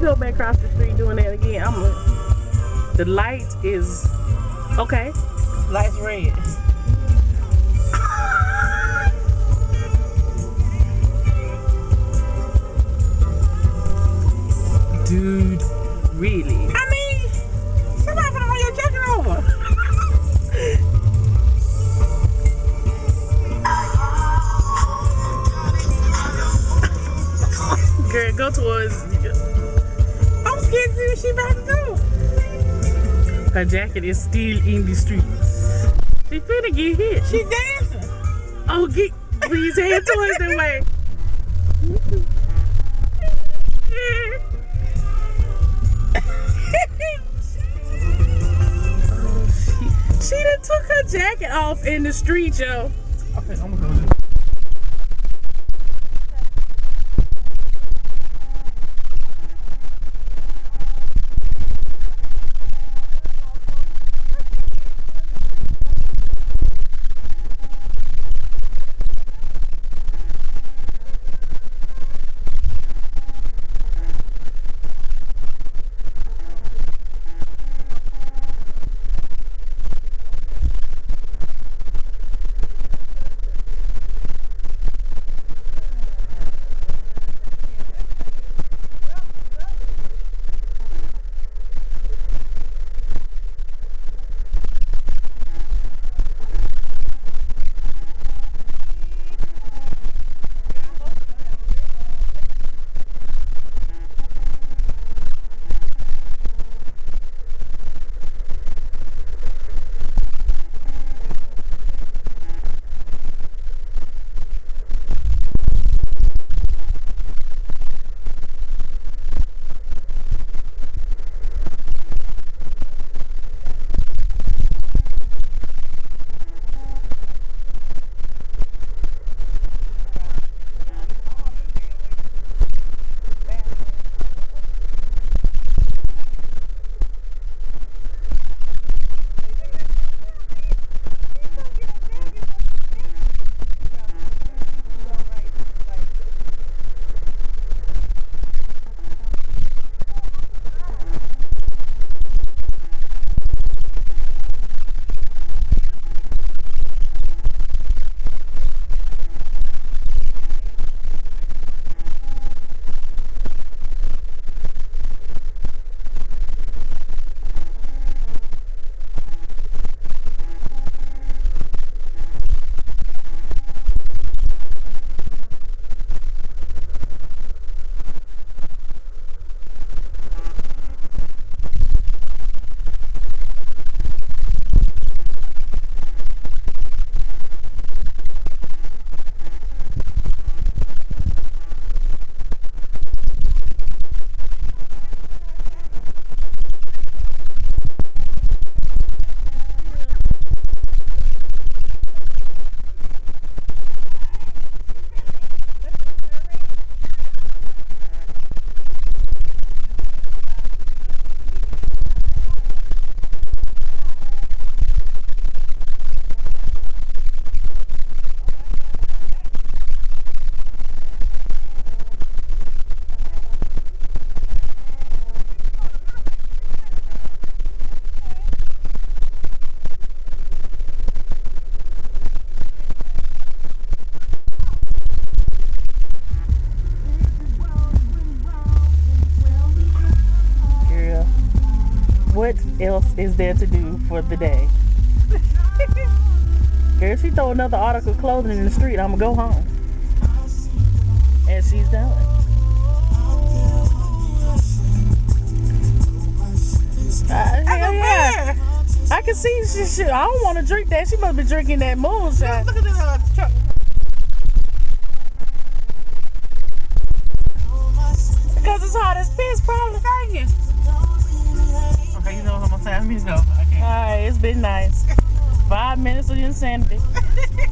go back across the street doing that again. The light is okay. Light's red. Dude, really? I mean, somebody put on your jacket over. Girl, go towards. I'm scared to see what she about to do. Her jacket is still in the street. She finna get hit. She dancing. Oh, please head towards the way. She done took her jacket off in the street, yo. Okay, I'm gonna go. What else is there to do for the day? Girl, if she throw another article of clothing in the street, I'ma go home. And she's done. Hell yeah. I can see she I don't want to drink that. She must be drinking that moonshine. Look at this truck. Because it's hot as piss, probably. Dang. Okay, you know what I'm gonna say? I mean, no, I can't. Alright, it's been nice. 5 minutes of insanity.